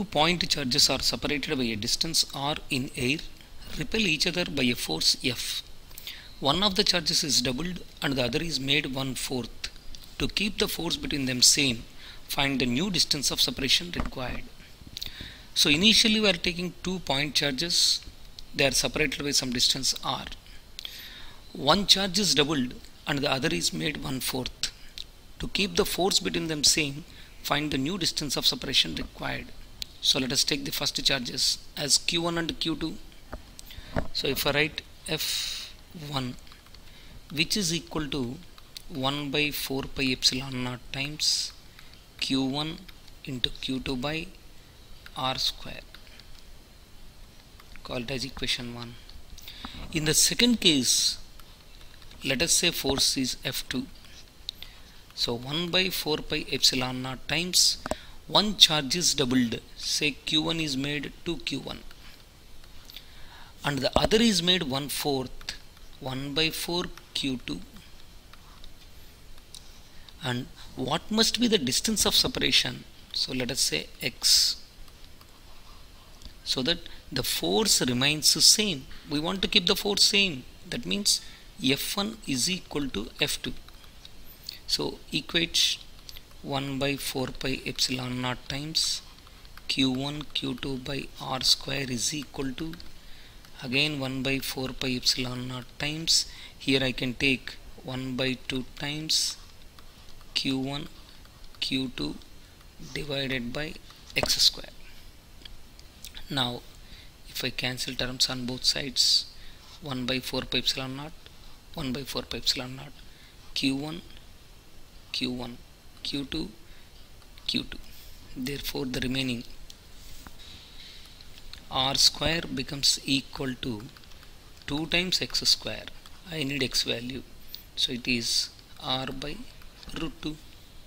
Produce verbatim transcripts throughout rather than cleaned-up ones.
point charges are separated by a distance r in air, repel each other by a force F. One of the charges is doubled and the other is made one-fourth. To keep the force between them same, find the new distance of separation required. So initially we are taking two point charges. They are separated by some distance r. One charge is doubled and the other is made one-fourth. To keep the force between them same, find the new distance of separation required. So let us take the first charges as q one and q two. So if I write F one, which is equal to one by four pi epsilon naught times q one into q two by r square. Call it as equation one. In the second case, let us say force is F two. So one by four pi epsilon naught times one charge is doubled. Say q one is made two q one. And the other is made one-fourth. one by four q two. And what must be the distance of separation? So let us say x. So that the force remains the same. We want to keep the force same. That means F one is equal to F two. So equate one by four pi epsilon naught times q one q two by r square is equal to again one by four pi epsilon naught times, here I can take one by two times q one q two divided by x square. Now if I cancel terms on both sides, one by four pi epsilon naught, one by four pi epsilon naught, q one q one q two q two. Therefore the remaining r square becomes equal to two times x square. I need x value, so it is r by root two.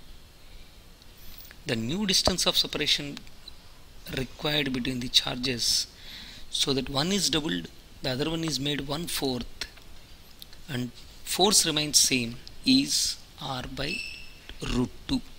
The new distance of separation required between the charges, so that one is doubled, the other one is made one-fourth, and force remains same, is r by root two.